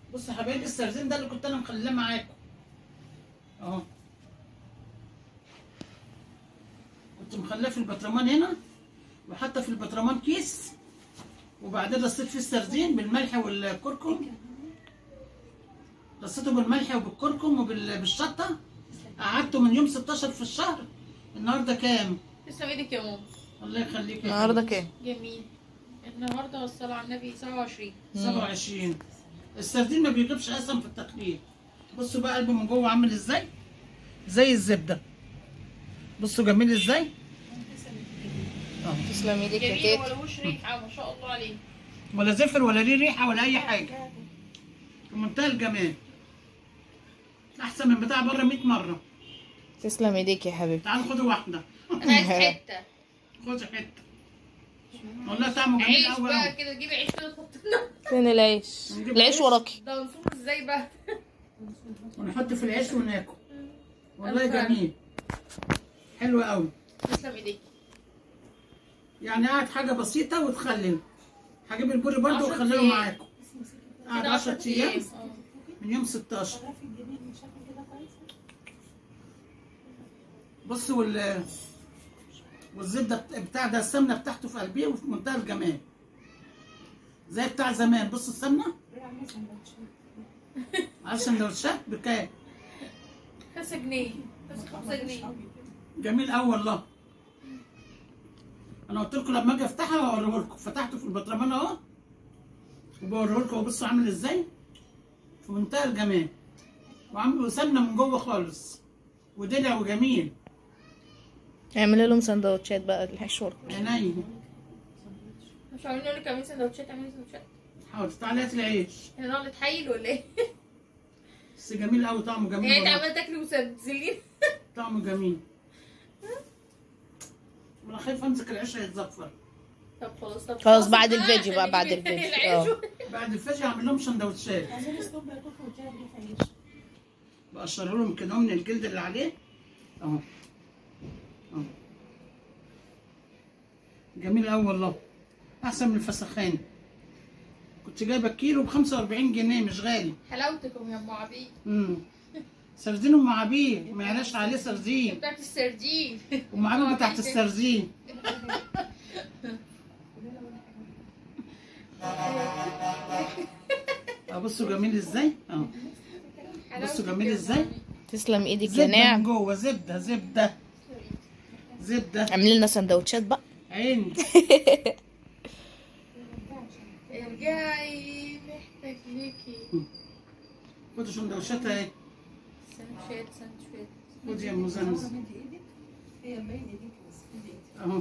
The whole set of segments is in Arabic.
بصوا يا حبايبي، السردين ده اللي كنت انا مخليه معاكم اهو. كنت مخليه في البطرمان هنا، وحاطه في البطرمان كيس، وبعدين رصيت فيه السردين بالملح والكركم. رصيته بالملح وبالكركم وبالشطه. قعدته من يوم 16 في الشهر. النهارده كام؟ تسلم ايدك يا ماما. الله يخليك. النهارده كام؟ جميل. النهارده والصلاة على النبي 27. 27. السردين ما بيغيبش اصلا في التقليد. بصوا بقى قلبه من جوه عامل ازاي؟ زي الزبده. بصوا جميل ازاي؟ تسلم ايدك يا جميل تيت. وملهوش ريحة ما شاء الله عليه. ولا زفر ولا ليه ريحه ولا اي حاجه. في منتهى الجمال. احسن من بتاع بره 100 مره. تسلم ايدك يا حبيبتي. تعالوا خدوا واحده. انا عايز حتة. خدي حته. والله طعمه جميل عيش قوي. بقى كده، جيبي عيش كده تحط لنا. فين العيش؟ نجيب العيش عيش. وراكي. ده نصوص ازاي بقى؟ ونحط في العيش وناكل. والله ألف جميل. حلو قوي. تسلم ايديك. يعني قاعد حاجه بسيطه وتخلل. هجيب البوري برده 10 واخليه أيام. معاكم. قاعد 10 ايام اه. من يوم 16. بصوا والزبده بتاع ده، السمنه بتاعته في قلبيه وفي منتهى الجمال. زي بتاع زمان. بصوا السمنه على سندوتشات بكام؟ 5 جنيه. بس 5 جنيه. جميل قوي والله. انا قلت لكم لما اجي افتحها واوريه لكم. فتحته في البطرمان اهو وبوريه لكم. بصوا عامل ازاي في منتهى الجمال. وعامل سمنه من جوه خالص ودلع وجميل. اعملي لهم سندوتشات بقى العيش وراكي. عينيا. مش عاملين نقول لك اعملي سندوتشات، اعملي سندوتشات. حاضر. تعالي هاتي العيش. احنا نقعد نتحايل ولا ايه؟ بس جميل قوي. طعمه جميل يعني انت والله. عماله تاكلي وتنزلين. طعمه جميل. انا خايفه امسك العيش هيتزفر. طب خلاص. طب خلاص بعد الفيديو بقى، بعد نجيب الفيديو. العيش بعد الفجر هعمل لهم سندوتشات. بقشر لهم كده من الجلد اللي عليه اهو. اهو جميل قوي والله. احسن من الفسخان. كنت جايبه الكيلو ب 45 جنيه، مش غالي. حلاوتكم يا ام عبيد. سردين ام عبيد ما يعلاش عليه سردين. بتاعت السردين. ام عبيد بتاعت السردين. بصوا جميل ازاي اهو. بصوا جميل ازاي. تسلم ايدك يا زبده من نعم. جوه. زبده زبده زبده. اعملي لنا سندوتشات بقى. عيني. ارجعي محتاج ليكي. خدوا سندوتشات اهي. سندوتشات سندوتشات. خدي يا ام زمزم اهو.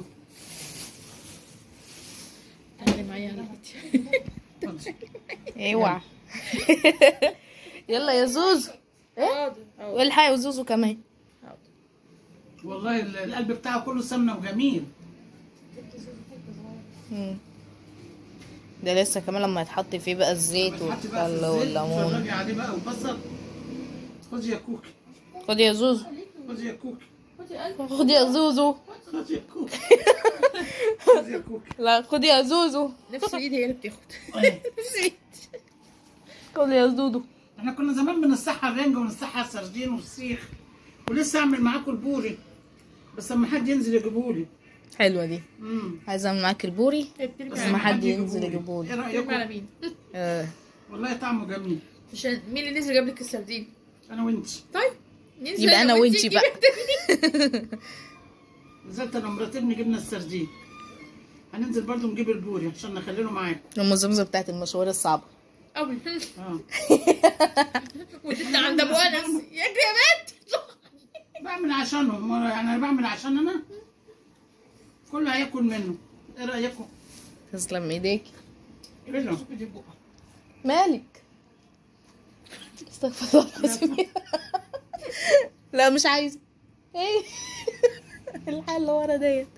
تعالي معايا على فكرة. خدي. اوعى. يلا يا زوزو. حاضر. والحقي يا زوزو كمان. والله القلب بتاعه كله سمنه وجميل. ده لسه كمان لما يتحط فيه بقى الزيت بتحطي بقى في والخل الزيت والليمون. وتفرجي عليه بقى وبصل. خدي يا كوكي. خدي يا زوزو. خدي يا كوكي. خدي يا زوزو. خدي يا كوكي. خدي يا كوكي. لا خدي يا زوزو. نفس الايد هي اللي بتاخد. أهي. نفس الايد. خدي يا زودو. احنا كنا زمان بنصحى الرنجة ونصحى السردين والفسيخ. ولسه اعمل معاكم البوري بس اما حد ينزل يجيبولي. حلوه دي. عايزه اعمل معاك البوري بس بس ما حد ينزل يجيبولي. ايه بترمي على رايكم؟ مين؟ والله طعمه جميل. عشان مين اللي نزل جاب لك السردين؟ انا وانتي. طيب ننزل يبقى انا وانتي بقى. نزلت انا ومراتي جبنا السردين. هننزل برضو نجيب البوري عشان نخليه معاكم. ام زمزم بتاعت المشوار الصعبه. قوي. اه وانت عند ابو انس يجري يا بنت. بعمل عشانهم. يعني انا بعمل عشان انا كله هياكل منه. ايه رايكم؟ تسلم ايديك. حلو. مالك؟ استغفر الله العظيم. لا مش عايزه. ايه الحاله اللي ورا ديت.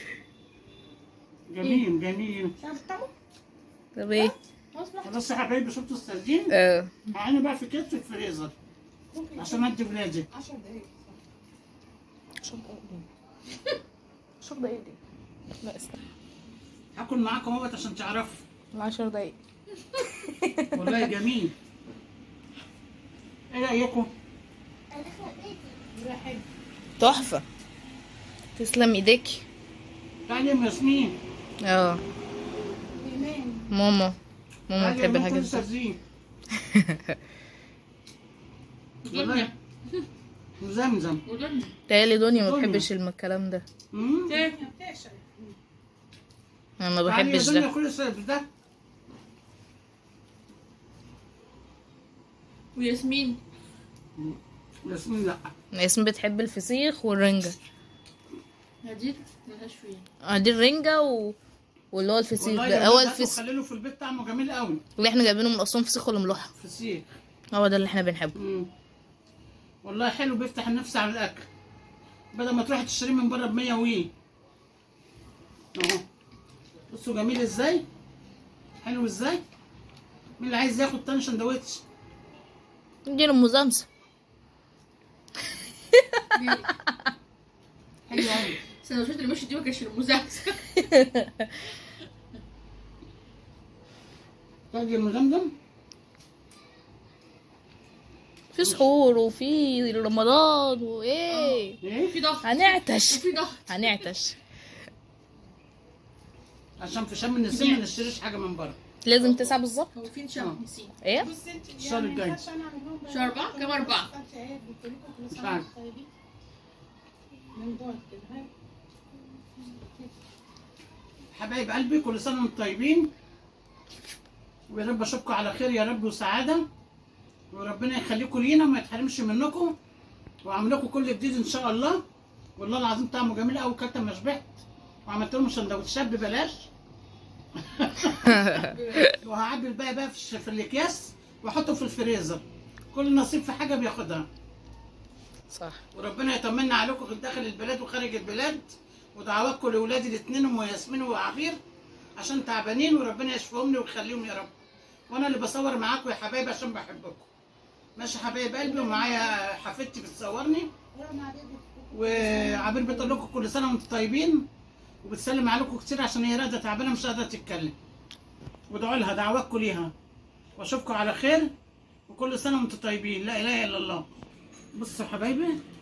جميل جميل. طب ايه؟ خلاص يا حبايبي شفتوا السردين؟ معانا بقى في كيس في الفريزر عشان ادي ولادي. 10 دقايق. 10 دقايق دي. لا استنى. هاكل معاكم اهوت عشان تعرفوا. 10 دقايق. والله جميل. ايه رايكم؟ تحفه. تسلم ايديكي. تعالي يا ياسمين. اه ماما تعالي بتحب يا الحاجات بنت دي. والله وزمزم. تهيألي دنيا ما دنيا. بتحبش الكلام ده. مم. انا ما تعالي يا بحبش دنيا ده. كل الصيف ده. وياسمين ياسمين لا. ياسمين بتحب الفسيخ والرنجة. هدير ملهاش فيه. دي الرنجة واللي هو الفسيخ والله ده يا هو ولاد هاتوا الفسيخ خليله في البيت طعمه جميل قوي. اللي احنا جايبينه من اصلا فسيخ ولا ملوحة. فسيخ. هو ده اللي احنا بنحبه. والله حلو بيفتح النفس على الاكل بدل ما تروح تشتريه من بره ب100 وي. اهو بصوا جميل ازاي، حلو ازاي. مين اللي عايز ياخد تاني سندوتش؟ اديله مزامسة. حلو قوي. السندوتشات اللي مشيت دي ما كانش المزازة. تاجي المزمزم. في سحور وفي رمضان وايه. ايه في ضغط هنعتش وفي ضغط. هنعتش. عشان في شم النسيم ما نشتريش حاجه من بره. لازم 9 بالظبط. هو فين شهر نسيم؟ ايه الشهر الجاي. شهر 4 كام 4؟ مش عارف. حبايب قلبي كل سنه وانتم طيبين، ويا رب اشوفكم على خير يا رب وسعاده، وربنا يخليكم لينا وما يتحرمش منكم، واعمل لكم كل جديد ان شاء الله. والله العظيم طعمه جميل قوي. كلت ما شبعت، وعملت لهم سندوتشات ببلاش. وهعبي الباقي بقى في الاكياس واحطه في الفريزر. كل نصيب في حاجه بياخدها. صح. وربنا يطمنا عليكم داخل البلاد وخارج البلاد، ودعواتكم لاولادي الاثنين ام ياسمين وعبير عشان تعبانين، وربنا يشفيهم لي ويخليهم يا رب. وانا اللي بصور معاكم يا حبايبي عشان بحبكم. ماشي حبايب قلبي، ومعايا حفيدتي بتصورني، وعبير بتقول لكم كل سنه وانتم طيبين، وبتسلم عليكم كتير عشان هي راقده تعبانه مش قادره تتكلم. وادعوا لها دعواتكم ليها، واشوفكم على خير، وكل سنه وانتم طيبين. لا اله الا الله. بصوا يا حبايبي،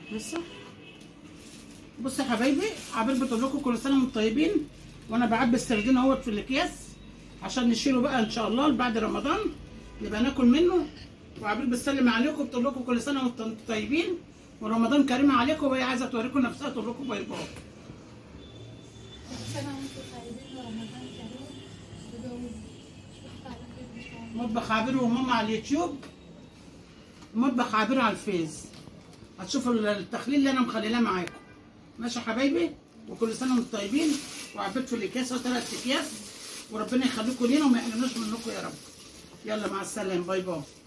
بصوا يا حبايبي، عبير بتقول لكم كل سنه وانتم طيبين، وانا بعبي السردين اهوت في الاكياس عشان نشيله بقى ان شاء الله بعد رمضان نبقى ناكل منه. وعبير بتسلم عليكم بتقول لكم كل سنه وانتم طيبين، ورمضان كريم عليكم، وهي عايزه توريكم نفسها تقول لكم باي باي. مطبخ عبير وماما على اليوتيوب، ومطبخ عبير على الفيس، هتشوفوا التخليل اللي انا مخليلاه معاكم. ماشي يا حبايبي، وكل سنه وانتم طيبين، وعبيت في الاكياس 3 اكياس، وربنا يخليكم لينا وما يحرمناش منكم يا رب. يلا مع السلامه، باي باي.